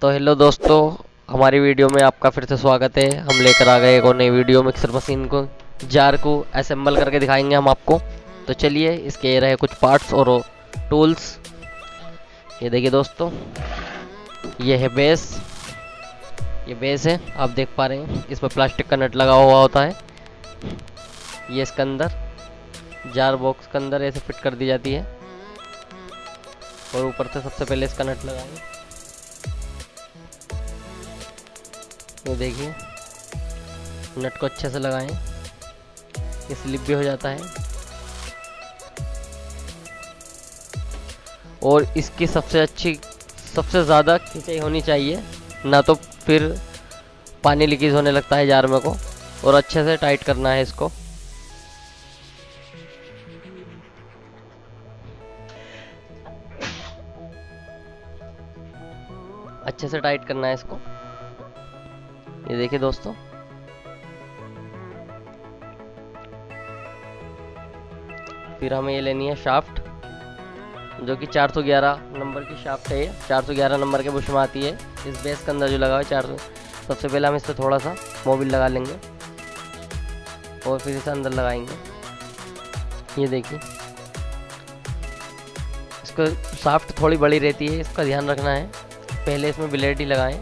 तो हेलो दोस्तों, हमारी वीडियो में आपका फिर से स्वागत है। हम लेकर आ गए एक और नई वीडियो। मिक्सर मशीन को जार को असेंबल करके दिखाएंगे हम आपको। तो चलिए, इसके ये रहे कुछ पार्ट्स और टूल्स। ये देखिए दोस्तों, ये है बेस। ये बेस है, आप देख पा रहे हैं। इसमें प्लास्टिक का नट लगा हुआ होता है। ये इसके अंदर जार बॉक्स के अंदर ऐसे फिट कर दी जाती है। और ऊपर से सबसे पहले इसका नट लगाएंगे। ये देखिए, नट को अच्छे से लगाएं। ये स्लिप भी हो जाता है। और इसकी सबसे ज़्यादा खिंचाई होनी चाहिए, ना तो फिर पानी लीकेज होने लगता है जार में को। और अच्छे से टाइट करना है इसको। अच्छे से टाइट करना है इसको। ये देखिए दोस्तों, फिर हमें ये लेनी है शाफ्ट, जो कि 411 नंबर की शाफ्ट है। ये 411 नंबर के बुश में आती है। इस बेस के अंदर जो लगा हुआ है 400। सबसे पहले हम इससे थोड़ा सा मोबिल लगा लेंगे और फिर इसे अंदर लगाएंगे। ये देखिए, इसको शाफ्ट थोड़ी बड़ी रहती है, इसका ध्यान रखना है। पहले इसमें ब्लेड ही लगाएं।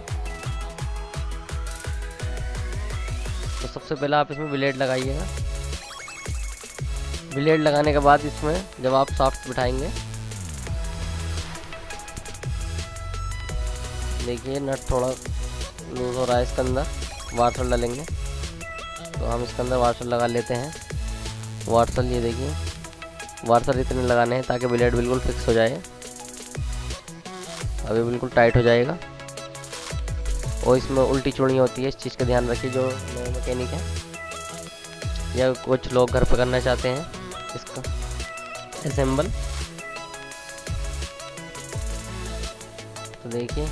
तो सबसे पहले आप इसमें ब्लेड लगाइएगा। ब्लेड लगाने के बाद इसमें जब आप शाफ्ट बिठाएंगे, देखिए नट थोड़ा लूज हो रहा है। इसके अंदर वाटर डालेंगे, तो हम इसके अंदर वाटर लगा लेते हैं। वाटर, ये देखिए, वाटर इतने लगाने हैं ताकि ब्लेड बिल्कुल फिक्स हो जाए। अभी बिल्कुल टाइट हो जाएगा। और इसमें उल्टी चूड़ी होती है, इस चीज़ का ध्यान रखिए जो नए मैकेनिक है या कुछ लोग घर पर करना चाहते हैं इसका असेंबल। तो देखिए,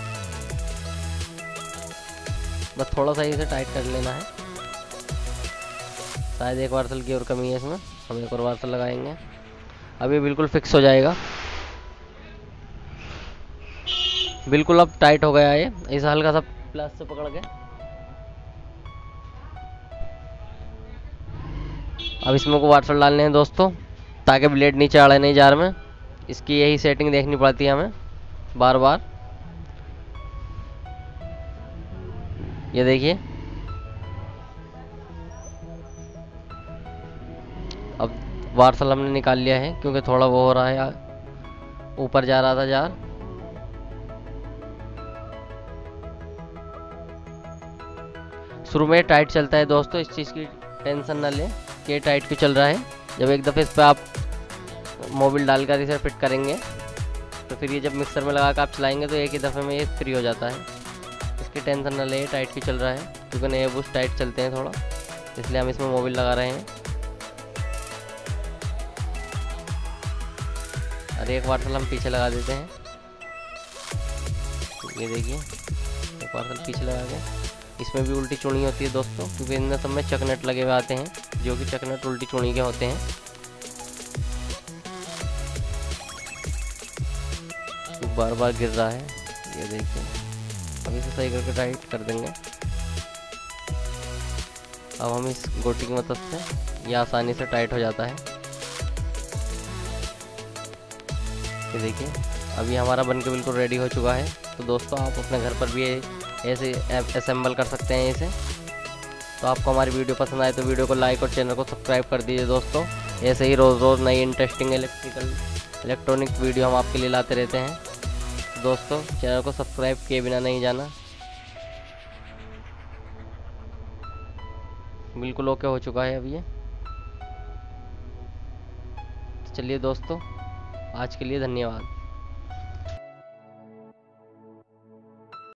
बस थोड़ा सा इसे टाइट कर लेना है। शायद एक वार्सल की और कमी है इसमें, हम एक और वार्सल लगाएंगे। अभी बिल्कुल फिक्स हो जाएगा। बिल्कुल अब टाइट हो गया है। इसे हल्का सा प्लस से पकड़ के अब इसमें को वाटर डालने हैं दोस्तों, ताकि ब्लेड नीचे अड़े नहीं जार में। इसकी यही सेटिंग देखनी पड़ती है हमें बार बार। ये देखिए, अब वार्सल हमने निकाल लिया है, क्योंकि थोड़ा वो हो रहा है, ऊपर जा रहा था जार। शुरू में टाइट चलता है दोस्तों, इस चीज़ की टेंशन ना लें कि ये टाइट क्यों चल रहा है। जब एक दफ़े इस पर आप मोबिल डालकर इसे फिट करेंगे, तो फिर ये जब मिक्सर में लगा कर आप चलाएंगे तो एक ही दफ़े में ये फ्री हो जाता है। इसकी टेंशन ना लें टाइट क्यों चल रहा है, क्योंकि नए बुश टाइट चलते हैं थोड़ा, इसलिए हम इसमें मोबिल लगा रहे हैं। और एक वाटर हम पीछे लगा देते हैं। ये देखिए, एक वाटर पीछे लगा के। इसमें भी उल्टी चूड़ी होती है दोस्तों, क्योंकि इन सब में चकनट लगे हुए आते हैं, जो कि चकनट उल्टी चूड़ी के होते हैं। बार बार गिर रहा है, ये देखिए। अब इसे सही करके टाइट कर देंगे। अब हम इस गोटी की मदद से ये आसानी से टाइट हो जाता है। ये देखिए, अभी हमारा बनके बिल्कुल रेडी हो चुका है। तो दोस्तों, आप अपने घर पर भी ऐसे असेंबल कर सकते हैं इसे। तो आपको हमारी वीडियो पसंद आए तो वीडियो को लाइक और चैनल को सब्सक्राइब कर दीजिए दोस्तों। ऐसे ही रोज़ रोज़ नई इंटरेस्टिंग इलेक्ट्रॉनिक वीडियो हम आपके लिए लाते रहते हैं। तो दोस्तों, चैनल को सब्सक्राइब किए बिना नहीं जाना। बिल्कुल ओके हो चुका है अब ये। तो चलिए दोस्तों, आज के लिए धन्यवाद।